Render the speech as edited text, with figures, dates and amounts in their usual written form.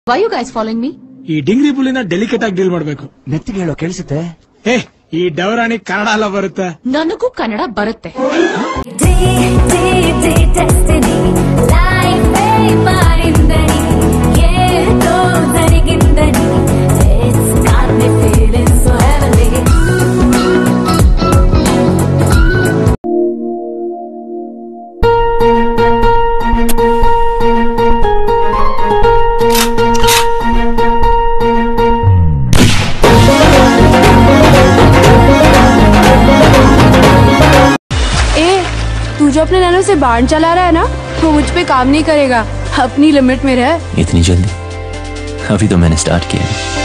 Why you guys following me? ಈ ಡಿಂಗ್ರಿ ಪುಲಿನ ಡೆಲಿಕೇಟ್ ಆಗಿ ಡೀಲ್ ಮಾಡ್ಬೇಕು. ನೆತ್ತಿಗೆ ಹೇಳೋ ಕೇಳಿಸುತ್ತೆ. ಏ ಈ ಡವರಾಣಿ ಕನ್ನಡ ಎಲ್ಲ ಬರುತ್ತೆ. ನನಗೂ ಕನ್ನಡ ಬರುತ್ತೆ. तू जो अपने नैनो से बाण चला रहा है ना, वो मुझ पे काम नहीं करेगा. अपनी लिमिट में रह. इतनी जल्दी? अभी तो मैंने स्टार्ट किया है.